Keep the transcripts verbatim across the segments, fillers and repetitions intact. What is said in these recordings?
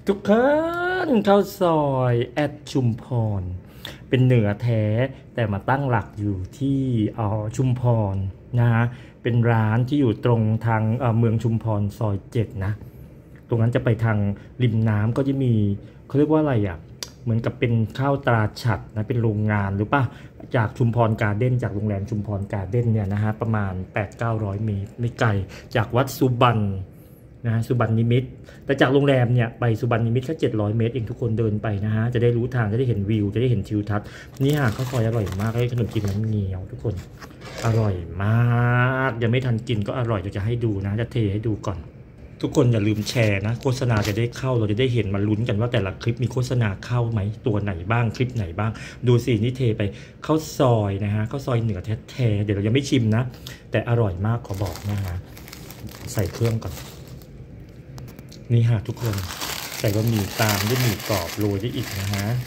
ทุกคนข้าวซอยแอดชุมพรเป็นเหนือแท้แต่มาตั้งหลักอยู่ที่เอ่อชุมพรนะฮะเป็นร้านที่อยู่ตรงทางเอ่อเมืองชุมพรซอยเจ็ดนะตรงนั้นจะไปทางริมน้ำก็จะมีเขาเรียกว่าอะไรอ่ะเหมือนกับเป็นข้าวตราฉัดนะเป็นโรงงานหรือป่ะจากชุมพรการ์เด้นจากโรงแรมชุมพรการ์เด้นเนี่ยนะฮะประมาณ แปดถึงเก้าร้อย เมตรไม่ไกลจากวัดสุบรรณนะสุบรรณนิมิตรแต่จากโรงแรมเนี่ยไปสุบรรณนิมิตรแค่เจ็ดร้อยเมตรเองทุกคนเดินไปนะฮะจะได้รู้ทางจะได้เห็นวิวจะได้เห็นทิวทัศน์นี่ฮะข้าวซอยอร่อยมากให้ขนมจีนน้ำเงี้ยวทุกคนอร่อยมากยังไม่ทันกินก็อร่อยเดี๋ยวจะให้ดูนะจะเทให้ดูก่อนทุกคนอย่าลืมแชร์นะโฆษณาจะได้เข้าเราจะได้เห็นมาลุ้นกันว่าแต่ละคลิปมีโฆษณาเข้าไหมตัวไหนบ้างคลิปไหนบ้างดูสินี่เทไปข้าวซอยนะฮะข้าวซอยเหนือแท้ๆเดี๋ยวเรายังไม่ชิมนะแต่อร่อยมากขอบอกนะฮะใส่เครื่องก่อนนี่ฮะทุกคนใส่บะหมี่ตามด้วยหมี่กรอบโรยได้อีกนะฮะ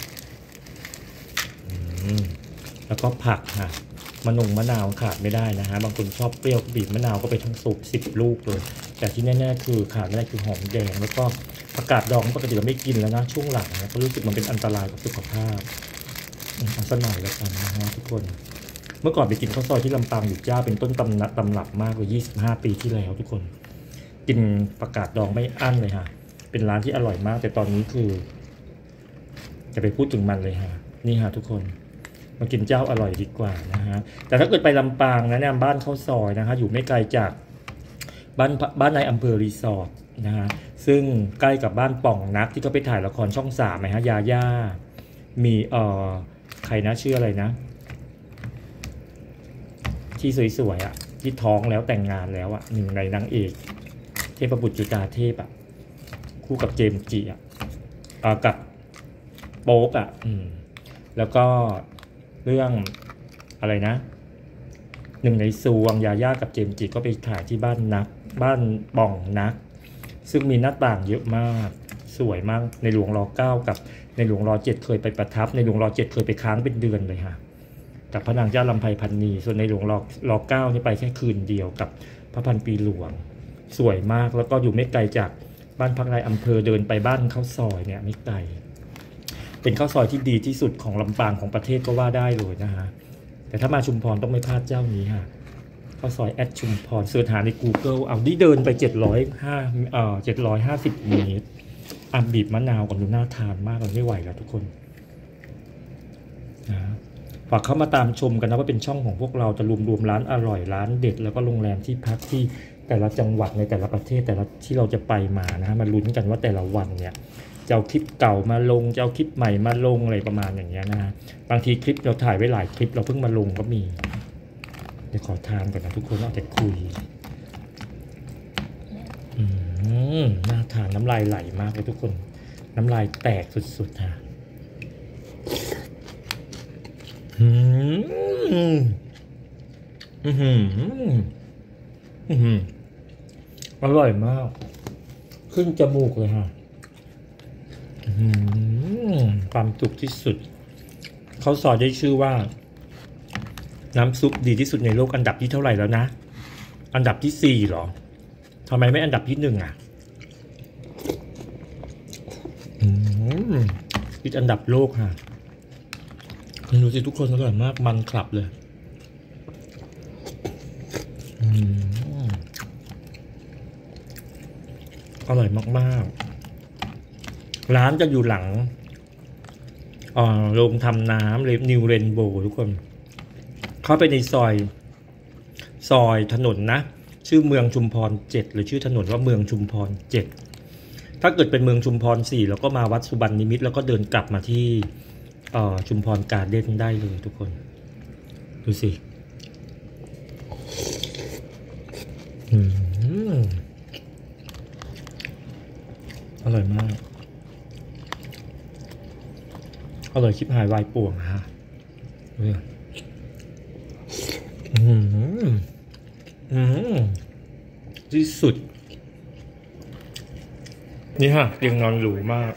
แล้วก็ผักฮะมะนงมะนาวขาดไม่ได้นะฮะบางคนชอบเปรี้ยวบีบมะนาวก็ไปทั้งสุกสิบลูกเลยแต่ที่แน่ๆคือขาดไม่ได้คือหอมแดงแล้วก็ผักกาดดองปกติเราไม่กินแล้วนะช่วงหลังนะก็รู้สึกมันเป็นอันตรายกับสุขภาพเอาสักหน่อยแล้วกันนะฮะทุกคนเมื่อก่อนไปกินข้าวซอยที่ลำปางอยู่เจ้าเป็นต้นตำรับตำรับมากกว่ายี่สิบห้าปีที่แล้วทุกคนกินผักกาดดองไม่อั้นเลยฮะเป็นร้านที่อร่อยมากแต่ตอนนี้คือจะไปพูดถึงมันเลยฮะนี่ฮะทุกคนมากินเจ้าอร่อยดีกว่านะฮะแต่ถ้าเกิดไปลำปางนะเนี่ยบ้านข้าวซอยนะฮะอยู่ไม่ไกลจากบ้านบ้านในอำเภอรีสอร์ทนะฮะซึ่งใกล้กับบ้านป่องนักที่เขาไปถ่ายละครช่องสามไหมฮะยาย่ามีเอ่อใครนะชื่ออะไรนะที่สวยๆอ่ะที่ท้องแล้วแต่งงานแล้วอ่ะหนึ่งในนางเอกเทพบุตรจุฑาเทพอ่ะคู่กับเจมส์จิอ่ะกับโป๊ปอ่ะอืมแล้วก็เรื่องอะไรนะหนึ่งในซวงยาย่ากับเจมส์จิก็ไปถ่ายที่บ้านนักบ้านป่องนักซึ่งมีหน้าต่างเยอะมากสวยมากในหลวงรอเก้ากับในหลวงรอเจ็ดเคยไปประทับในหลวงรอเจ็ดเคยไปค้างเป็นเดือนเลยค่ะกับพระนางเจ้าลำไพพรรณีส่วนในหลวงรอรอเก้านี่ไปแค่คืนเดียวกับพระพันปีหลวงสวยมากแล้วก็อยู่ไม่ไกลจากบ้านพักนายอำเภอเดินไปบ้านข้าวซอยเนี่ยไม่ไกลเป็นข้าวซอยที่ดีที่สุดของลำปางของประเทศก็ว่าได้เลยนะฮะแต่ถ้ามาชุมพรต้องไม่พลาดเจ้านี้ฮะข้าวซอยแอดชุมพรเสิร์ชหาใน Google เอาที่เดินไปเจ็ดร้อยห้าเอ่อเจ็ดร้อยห้าสิบเมตรอ่ะบีบมะนาวก่อนดูน่าทานมากเลยไม่ไหวแล้วทุกคนนะฝากเข้ามาตามชมกันนะว่าเป็นช่องของพวกเราจะรวมรวมร้านอร่อยร้านเด็ดแล้วก็โรงแรมที่พักที่แต่ละจังหวัดในแต่ละประเทศแต่ละที่เราจะไปมานะมาลุ้นกันว่าแต่ละวันเนี่ยจะเอาคลิปเก่ามาลงจะเอาคลิปใหม่มาลงอะไรประมาณอย่างเงี้ยนะฮะบางทีคลิปเราถ่ายไว้หลายคลิปเราเพิ่งมาลงก็มีเดี๋ยวขอทานก่อนนะทุกคนเราจะคุยอืมน่าทานน้ำลายไหลมากเลยทุกคนน้ำลายแตกสุดๆฮะอืมอืมอืมอร่อยมากขึ้นจมูกเลยฮะความจุกที่สุดเขาสอนได้ชื่อว่าน้ำซุปดีที่สุดในโลกอันดับที่เท่าไหร่แล้วนะอันดับที่สี่หรอทำไมไม่อันดับที่หนึ่งอ่ะติดอันดับโลกฮะดูสิทุกคนอร่อยมากมันคลับเลยอร่อยมากๆร้านจะอยู่หลังโรงทำน้ำนิวเรนโบว์ทุกคนเข้าไปในซอยซอยถนนนะชื่อเมืองชุมพรเจ็ดหรือชื่อถนนว่าเมืองชุมพรเจ็ดถ้าเกิดเป็นเมืองชุมพรสี่แล้วก็มาวัดสุบรรณนิมิตรแล้วก็เดินกลับมาที่ชุมพรการ์เด้นได้เลยทุกคนดูสิอร่อยมากอร่อยชิบหายวายป่วงฮะอืมอืมที่สุดนี่ฮะเตียงนอนหรูมาก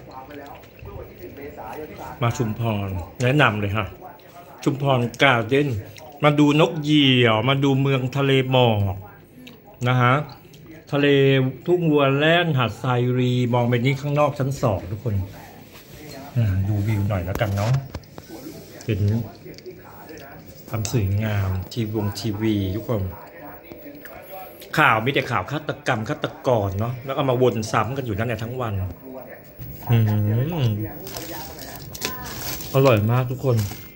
มาชุมพรแนะนำเลยฮะชุมพรการ์เด้นมาดูนกเหยี่ยวมาดูเมืองทะเลหมอกนะฮะทะเลทุ่งวัวแล่นหาดทรายรีมองไปนี้ข้างนอกชั้นสองทุกคนดูวิวหน่อยแล้วกันเนาะเป็นความสวยงามทีวงทีวีทุกคนข่าวมีแต่ข่าวฆาตกรรมฆาตกรเนาะแล้วก็มาวนซ้ำกันอยู่นั่นแหละทั้งวันอืมอร่อยมากทุกคน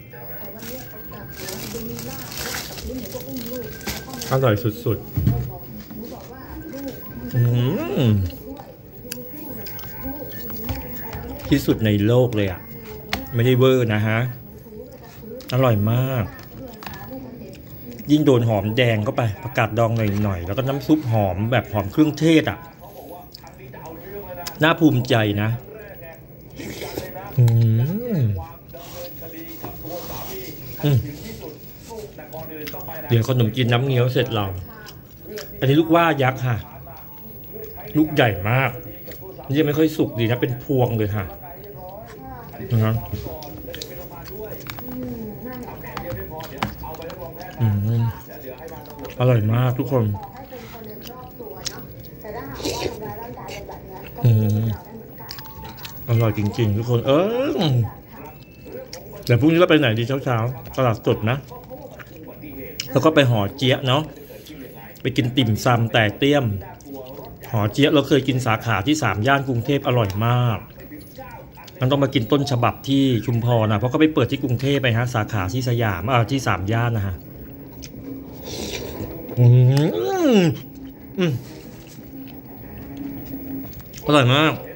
อร่อยสุดๆอืมที่สุดในโลกเลยอ่ะไม่ได้เวอร์นะฮะอร่อยมากยิ่งโดนหอมแดงเข้าไปผักกาดดองหน่อยๆแล้วก็น้ำซุปหอมแบบหอมเครื่องเทศอ่ะน่าภูมิใจนะอืมอืมเดี๋ยวขนมจีนน้ำเงี้ยวเสร็จเราอันนี้ลูกว่ายักษ์ค่ะลูกใหญ่มากนี่ยังไม่ค่อยสุกดีนะเป็นพวงเลยค่ะนะฮะอืมอร่อยมากทุกคนอืมอร่อยจริงๆทุกคนเออเดี๋ยวพรุ่งนี้เราไปไหนดีเช้าๆตลาดสดนะแล้วก็ไปหอเจี๊ยะเนาะไปกินติ่มซำแต่เตี้ยมหอเจี๊ยะเราเคยกินสาขาที่สามย่านกรุงเทพอร่อยมากมันต้องมากินต้นฉบับที่ชุมพรนะเพราะเขาไปเปิดที่กรุงเทพไปฮะสาขาที่สยามอ่าที่สามย่านนะฮะอืมอืมอร่อยมาก